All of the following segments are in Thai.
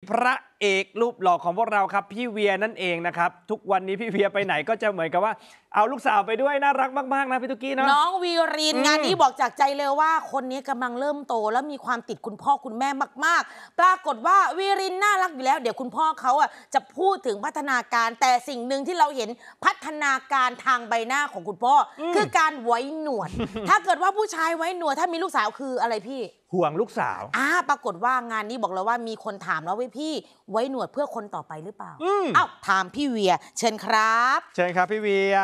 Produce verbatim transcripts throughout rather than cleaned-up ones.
พระเอกรูปหล่อของพวกเราครับพี่เวียนั่นเองนะครับทุกวันนี้พี่เวียไปไหนก็จะเหมือนกับว่าเอาลูกสาวไปด้วยน่ารักมากๆนะพี่ตุ๊กกี้เนาะน้องวีรินงานนี้บอกจากใจเลยว่าคนนี้กำลังเริ่มโตแล้วมีความติดคุณพ่อคุณแม่มากๆปรากฏว่าวีรินน่ารักอยู่แล้วเดี๋ยวคุณพ่อเขาอ่ะจะพูดถึงพัฒนาการแต่สิ่งหนึ่งที่เราเห็นพัฒนาการทางใบหน้าของคุณพ่อคือการไว้หนวด ถ้าเกิดว่าผู้ชายไว้หนวดถ้ามีลูกสาวคืออะไรพี่ห่วงลูกสาวอ่าปรากฏว่างานนี้บอกเลยว่ามีคนถามแล้วว่าพี่ไว้หนวดเพื่อคนต่อไปหรือเปล่าอ้าวถามพี่เวียเชิญครับเชิญครับพี่เวีย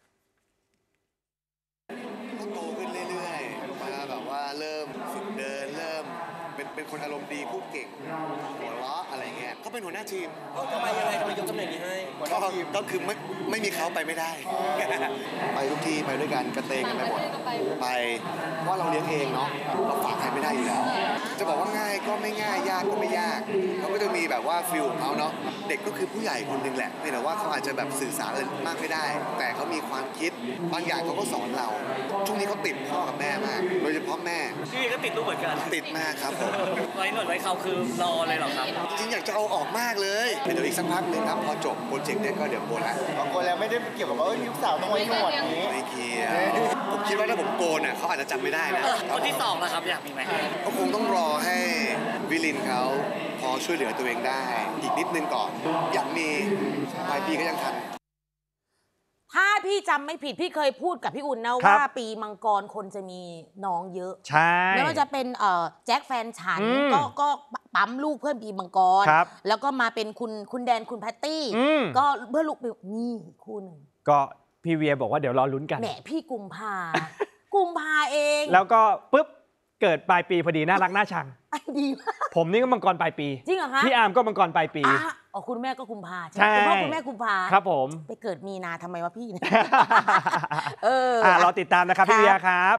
โตขึ้นเรื่อยๆมาแบบว่าเริ่มฝึกเดินเริ่มเป็นเป็นคนอารมณ์ดีพูดเก่งหัวเราะอะไรเงี้ยเขาเป็นหัวหน้าทีมทำไมยังไงทำไมยกตำแหน่งนี้ให้ก็ก็คือไม่ไม่มีเขาไปไม่ได้ ไปทุกที่ไปด้วยกันกระเตงกันไปหมดไปเพราะเราเลี้ยงเองเนาะเราฝากใครไม่ได้อยู่แล้วจะบอกว่าง่ายก็ไม่ง่ายยากก็ไม่ยากเขาก็จะมีแบบว่าฟิลของเขาเนาะเด็กก็คือผู้ใหญ่คนหนึ่งแหละแต่ว่าเขาอาจจะแบบสื่อสารอะไรมากไม่ได้ แต่เขามีความคิดบางอย่างเขาก็สอนเราช่วงนี้เขาติดพ่อกับแม่มากโดยเฉพาะแม่พี่ก็ติดลูกเหมือนกันติดมากครับผมไว้หนวดไว้เขาคือรอเลยหรอครับจริงอยากจะเอาออกมากเลยเดี๋ยวอีกสักพักหนึ่งครับพอจบโปรเจกต์นี้ก็เดี๋ยวโกนละโกนแล้วไม่ได้เกี่ยวกับว่าลูกสาวต้องไว้หนวดนี้ไม่เกี่ยวผมคิดว่าถ้าผมโกนอ่ะเขาอาจจะจำไม่ได้นะคนที่สองนะครับอยากมีไหมก็คงต้องรอให้วิลินเขาพอช่วยเหลือตัวเองได้อีกนิดนึงก่อนอยากมีปลายปีก็ยังทันถ้าพี่จำไม่ผิดพี่เคยพูดกับพี่อุ่นนะว่าปีมังกรคนจะมีน้องเยอะใช่ไม่ว่าจะเป็นแจ็คแฟนฉันก็ก็ปั๊มลูกเพื่อนปีมังกรแล้วก็มาเป็นคุณคุณแดนคุณแพตตี้ก็เพื่อลูกนี่คู่หนึ่งก็พี่เวียบอกว่าเดี๋ยวรอลุ้นกันแหมพี่กุมภากุมภาเองแล้วก็ปุ๊บเกิดปลายปีพอดีน่ารักน่าชังดีมากผมนี่ก็มังกรปลายปีจริงเหรอคะพี่อาร์มก็มังกรปลายปีอ๋อคุณแม่ก็กุมภาใช่ไหมคุณพ่อคุณแม่กุมภาครับผมไปเกิดมีนาทำไมวะพี่เออรอติดตามนะครับพี่เวียครับ